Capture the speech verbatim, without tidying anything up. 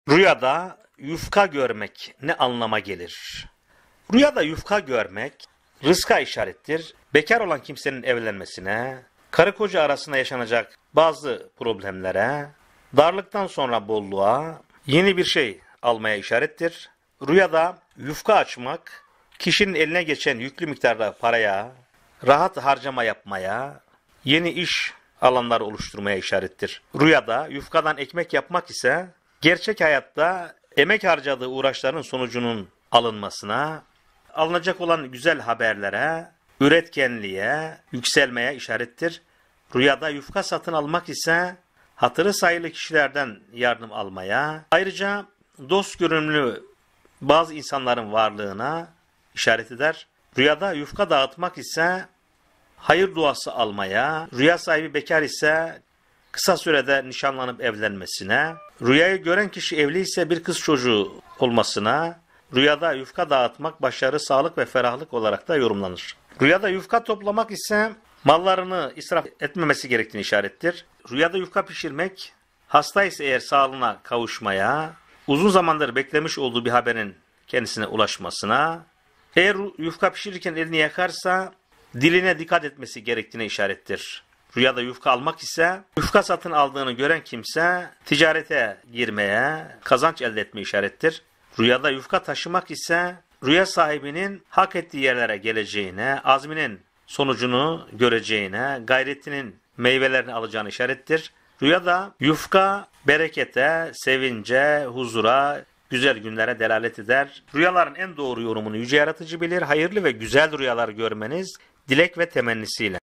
Rüyada yufka görmek ne anlama gelir? Rüyada yufka görmek rızka işarettir. Bekar olan kimsenin evlenmesine, karı koca arasında yaşanacak bazı problemlere, darlıktan sonra bolluğa, yeni bir şey almaya işarettir. Rüyada yufka açmak, kişinin eline geçen yüklü miktarda paraya, rahat harcama yapmaya, yeni iş alanları oluşturmaya işarettir. Rüyada yufkadan ekmek yapmak ise, gerçek hayatta emek harcadığı uğraşların sonucunun alınmasına, alınacak olan güzel haberlere, üretkenliğe, yükselmeye işarettir. Rüyada yufka satın almak ise hatırı sayılı kişilerden yardım almaya, ayrıca dost görünümlü bazı insanların varlığına işaret eder. Rüyada yufka dağıtmak ise hayır duası almaya, rüya sahibi bekar ise kısa sürede nişanlanıp evlenmesine, rüyayı gören kişi evli ise bir kız çocuğu olmasına, rüyada yufka dağıtmak başarı, sağlık ve ferahlık olarak da yorumlanır. Rüyada yufka toplamak ise mallarını israf etmemesi gerektiğini işarettir. Rüyada yufka pişirmek, hasta ise eğer sağlığına kavuşmaya, uzun zamandır beklemiş olduğu bir haberin kendisine ulaşmasına, eğer yufka pişirirken elini yakarsa diline dikkat etmesi gerektiğine işarettir. Rüyada yufka almak ise yufka satın aldığını gören kimse ticarete girmeye, kazanç elde etmeye işarettir. Rüyada yufka taşımak ise rüya sahibinin hak ettiği yerlere geleceğine, azminin sonucunu göreceğine, gayretinin meyvelerini alacağını işarettir. Rüyada yufka berekete, sevince, huzura, güzel günlere delalet eder. Rüyaların en doğru yorumunu Yüce Yaratıcı bilir. Hayırlı ve güzel rüyalar görmeniz dilek ve temennisiyle.